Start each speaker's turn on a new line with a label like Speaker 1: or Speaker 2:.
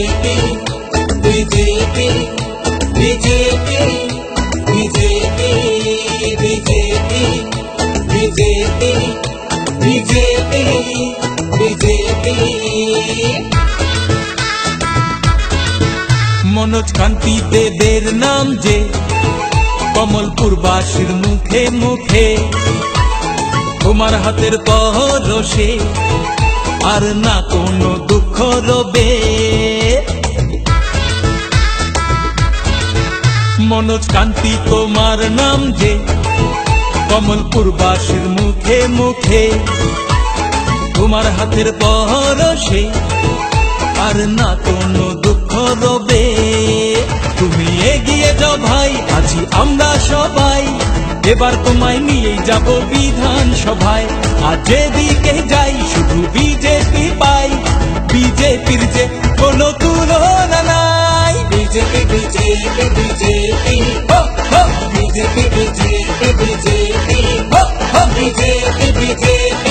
Speaker 1: BJP BJP BJP BJP BJP BJP BJP BJP. Manoj Kanti দেবের নাম যে কমলপুরবাসীর মুখে মুখে, তোমার হাতের পরশে আর না কোনো দুঃখ রবে। মনোজ কান্তি তোমার নাম যে কমলপুরবাসীর মুখে মুখে, তোমার হাতের পরশে আর না কোনো দুঃখ রবে। তুমি এগিয়ে যাও ভাই, আছি আমরা সবাই, এবার তোমায় নিয়েই যাব বিধানসভায়। আর যেদিকে যাই শুধু বিজেপি পাই, বিজেপির যে কোনো তুলনা নাই। BJP BJP BJP BJP BJP BJP BJP BJP